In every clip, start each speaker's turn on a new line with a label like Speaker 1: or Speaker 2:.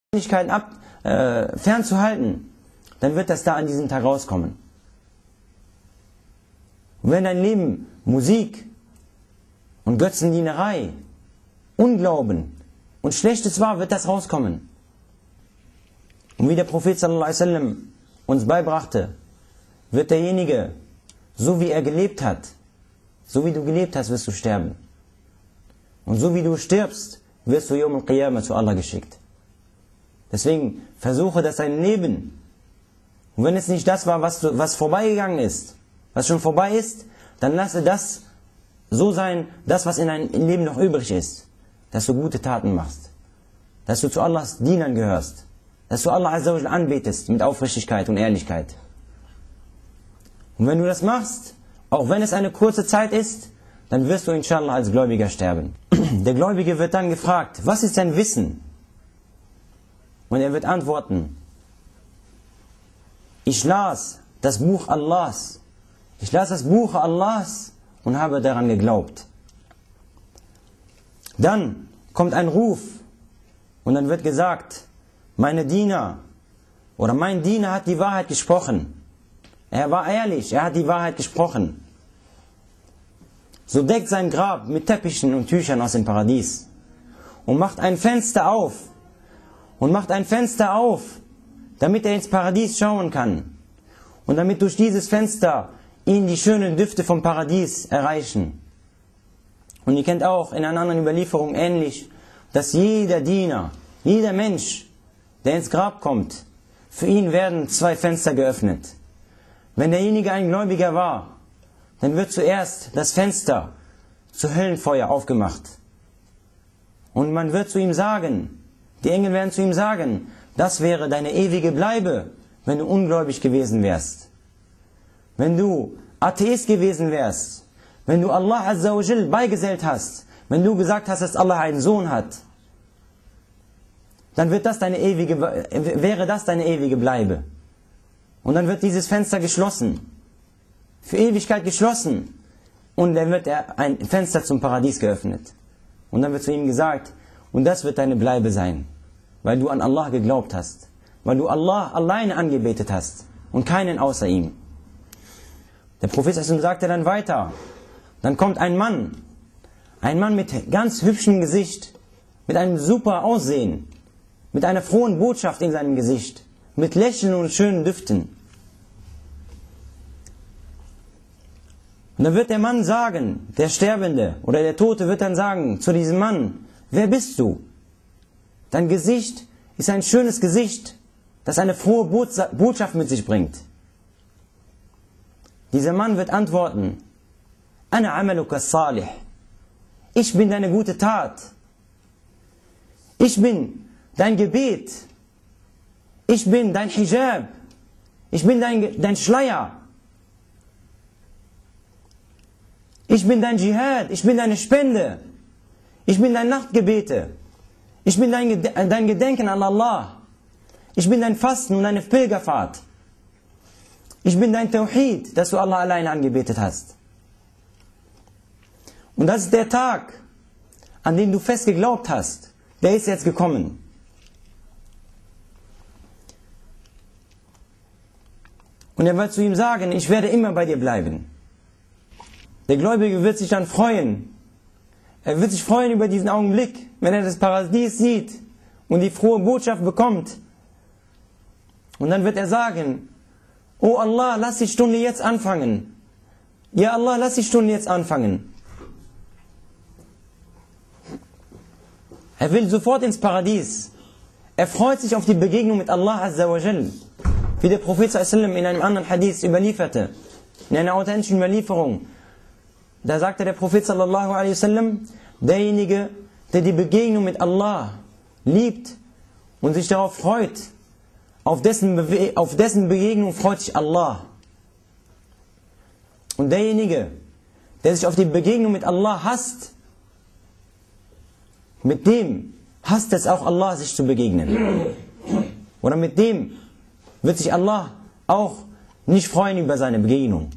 Speaker 1: fernzuhalten, dann wird das da an diesem Tag rauskommen. Und wenn dein Leben Musik und Götzendienerei, Unglauben und Schlechtes war, wird das rauskommen. Und wie der Prophet sallallahu alaihi wasallam uns beibrachte, wird derjenige, so wie er gelebt hat, so wie du gelebt hast, wirst du sterben. Und so wie du stirbst, wirst du Yawm al-Qiyamah zu Allah geschickt. Deswegen versuche das dein Leben. Und wenn es nicht das war, was vorbeigegangen ist, was schon vorbei ist, dann lasse das so sein, das was in deinem Leben noch übrig ist. Dass du gute Taten machst. Dass du zu Allahs Dienern gehörst. Dass du Allah Azza wa Jalla anbetest mit Aufrichtigkeit und Ehrlichkeit. Und wenn du das machst, auch wenn es eine kurze Zeit ist, dann wirst du inshallah als Gläubiger sterben. Der Gläubige wird dann gefragt, was ist dein Wissen? Und er wird antworten, ich las das Buch Allahs. Ich las das Buch Allahs und habe daran geglaubt. Dann kommt ein Ruf und dann wird gesagt, meine Diener oder mein Diener hat die Wahrheit gesprochen. Er war ehrlich, er hat die Wahrheit gesprochen. So deckt sein Grab mit Teppichen und Tüchern aus dem Paradies und macht ein Fenster auf. Und macht ein Fenster auf, damit er ins Paradies schauen kann. Und damit durch dieses Fenster ihn die schönen Düfte vom Paradies erreichen. Und ihr kennt auch in einer anderen Überlieferung ähnlich, dass jeder Diener, jeder Mensch, der ins Grab kommt, für ihn werden zwei Fenster geöffnet. Wenn derjenige ein Gläubiger war, dann wird zuerst das Fenster zu Höllenfeuer aufgemacht. Und man wird zu ihm sagen, die Engel werden zu ihm sagen, das wäre deine ewige Bleibe, wenn du ungläubig gewesen wärst. Wenn du Atheist gewesen wärst, wenn du Allah Azza wa Jal beigesellt hast, wenn du gesagt hast, dass Allah einen Sohn hat, dann wäre das deine ewige Bleibe. Und dann wird dieses Fenster geschlossen, für Ewigkeit geschlossen, und dann wird ein Fenster zum Paradies geöffnet. Und dann wird zu ihm gesagt, und das wird deine Bleibe sein, weil du an Allah geglaubt hast, weil du Allah alleine angebetet hast und keinen außer ihm. Der Prophet sagte dann weiter, dann kommt ein Mann mit ganz hübschem Gesicht, mit einem super Aussehen, mit einer frohen Botschaft in seinem Gesicht, mit Lächeln und schönen Düften. Und dann wird der Mann sagen, der Sterbende oder der Tote wird dann sagen zu diesem Mann, wer bist du? Dein Gesicht ist ein schönes Gesicht, das eine frohe Botschaft mit sich bringt. Dieser Mann wird antworten, Ana amaluka salih. Ich bin deine gute Tat. Ich bin dein Gebet. Ich bin dein Hijab. Ich bin dein Schleier. Ich bin dein Dschihad. Ich bin deine Spende. Ich bin dein Nachtgebete. Ich bin dein Gedenken an Allah. Ich bin dein Fasten und deine Pilgerfahrt. Ich bin dein Tawhid, dass du Allah alleine angebetet hast. Und das ist der Tag, an dem du fest geglaubt hast. Der ist jetzt gekommen. Und er wird zu ihm sagen, ich werde immer bei dir bleiben. Der Gläubige wird sich dann freuen. Er wird sich freuen über diesen Augenblick, wenn er das Paradies sieht und die frohe Botschaft bekommt. Und dann wird er sagen, oh Allah, lass die Stunde jetzt anfangen. Ja Allah, lass die Stunde jetzt anfangen. Er will sofort ins Paradies. Er freut sich auf die Begegnung mit Allah Azza wa Jal. Wie der Prophet sallallahu in einem anderen Hadith überlieferte, in einer authentischen Überlieferung. Da sagte der Prophet sallallahu alaihi wasallam, derjenige, der die Begegnung mit Allah liebt und sich darauf freut, auf dessen Begegnung freut sich Allah. Und derjenige, der sich auf die Begegnung mit Allah hasst, mit dem hasst es auch Allah, sich zu begegnen. Oder mit dem wird sich Allah auch nicht freuen über seine Begegnung.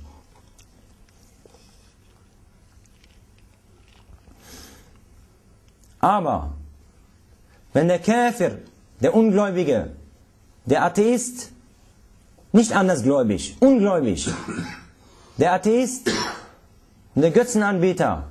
Speaker 1: Aber wenn der Käfir der Ungläubige, der Atheist, nicht andersgläubig, ungläubig, der Atheist und der Götzenanbeter,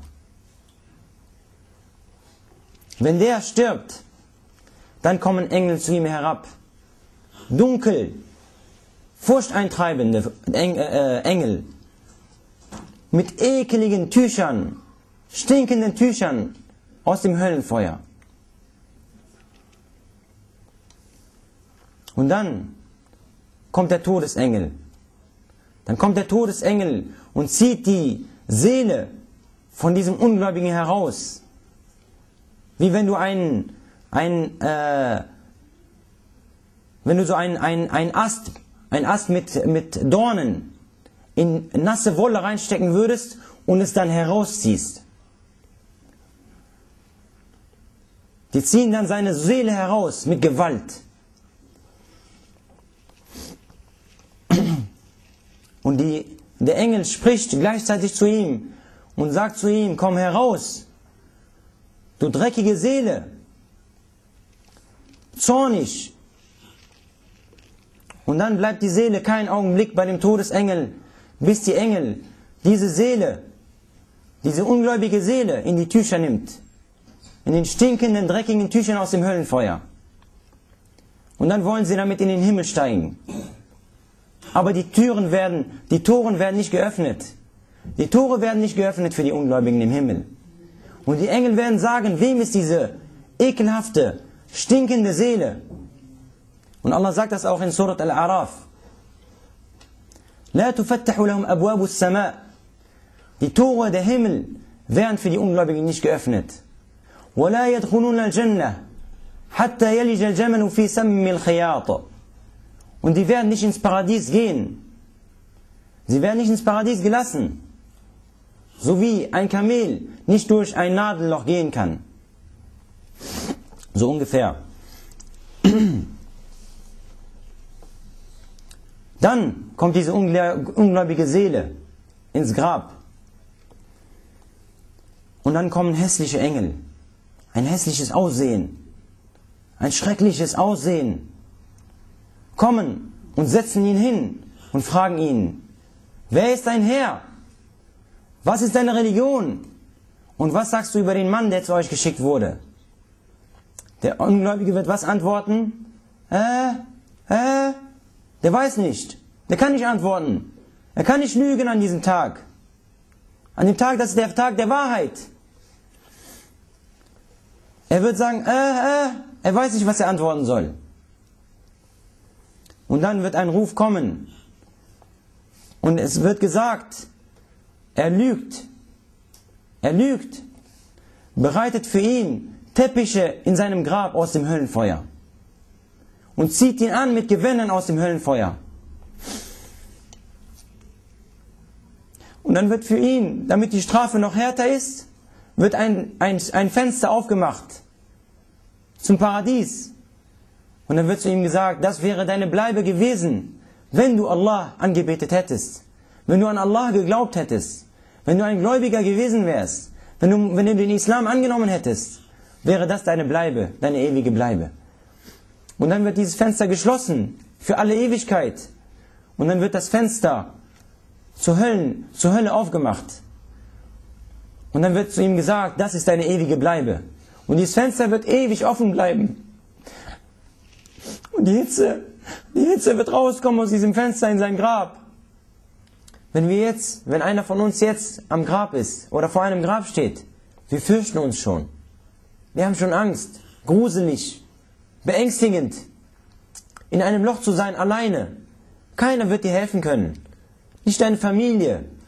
Speaker 1: wenn der stirbt, dann kommen Engel zu ihm herab. Dunkel, furchteintreibende Engel, mit ekeligen Tüchern, stinkenden Tüchern aus dem Höllenfeuer. Und dann kommt der Todesengel. Dann kommt der Todesengel und zieht die Seele von diesem Ungläubigen heraus. Wie wenn du einen Ast mit Dornen in nasse Wolle reinstecken würdest und es dann herausziehst. Die ziehen dann seine Seele heraus mit Gewalt. Und der Engel spricht gleichzeitig zu ihm und sagt zu ihm, komm heraus, du dreckige Seele, zornig. Und dann bleibt die Seele keinen Augenblick bei dem Todesengel, bis die Engel diese Seele, diese ungläubige Seele in die Tücher nimmt. In den stinkenden, dreckigen Tüchern aus dem Höllenfeuer. Und dann wollen sie damit in den Himmel steigen. Aber die Toren werden nicht geöffnet. Die Tore werden nicht geöffnet für die Ungläubigen im Himmel. Und die Engel werden sagen, wem ist diese ekelhafte, stinkende Seele? Und Allah sagt das auch in Surat Al-A'raf. La tufattahu lahum abwabu as-sama'. Die Tore der Himmel werden für die Ungläubigen nicht geöffnet. وَلَا يَدْخُلُونَ الْجَنَّةِ حَتَّى يَلِجَ الْجَمَلُ فِي سَمِّ الْخِيَاطِ. Und die werden nicht ins Paradies gehen. Sie werden nicht ins Paradies gelassen. So wie ein Kamel nicht durch ein Nadelloch gehen kann. So ungefähr. Dann kommt diese ungläubige Seele ins Grab. Und dann kommen hässliche Engel. Ein hässliches Aussehen. Ein schreckliches Aussehen. Kommen und setzen ihn hin und fragen ihn, wer ist dein Herr? Was ist deine Religion? Und was sagst du über den Mann, der zu euch geschickt wurde? Der Ungläubige wird was antworten? Der weiß nicht. Der kann nicht antworten. Er kann nicht lügen an diesem Tag. An dem Tag, das ist der Tag der Wahrheit. Er wird sagen, er weiß nicht, was er antworten soll. Und dann wird ein Ruf kommen. Und es wird gesagt, er lügt. Er lügt. Bereitet für ihn Teppiche in seinem Grab aus dem Höllenfeuer. Und zieht ihn an mit Gewändern aus dem Höllenfeuer. Und dann wird für ihn, damit die Strafe noch härter ist, wird ein Fenster aufgemacht zum Paradies. Und dann wird zu ihm gesagt, das wäre deine Bleibe gewesen, wenn du Allah angebetet hättest, wenn du an Allah geglaubt hättest, wenn du ein Gläubiger gewesen wärst, wenn du den Islam angenommen hättest, wäre das deine Bleibe, deine ewige Bleibe. Und dann wird dieses Fenster geschlossen für alle Ewigkeit. Und dann wird das Fenster zur Hölle aufgemacht. Und dann wird zu ihm gesagt, das ist deine ewige Bleibe. Und dieses Fenster wird ewig offen bleiben. Und die Hitze wird rauskommen aus diesem Fenster in sein Grab. Wenn einer von uns jetzt am Grab ist oder vor einem Grab steht, wir fürchten uns schon. Wir haben schon Angst, gruselig, beängstigend, in einem Loch zu sein, alleine. Keiner wird dir helfen können. Nicht deine Familie,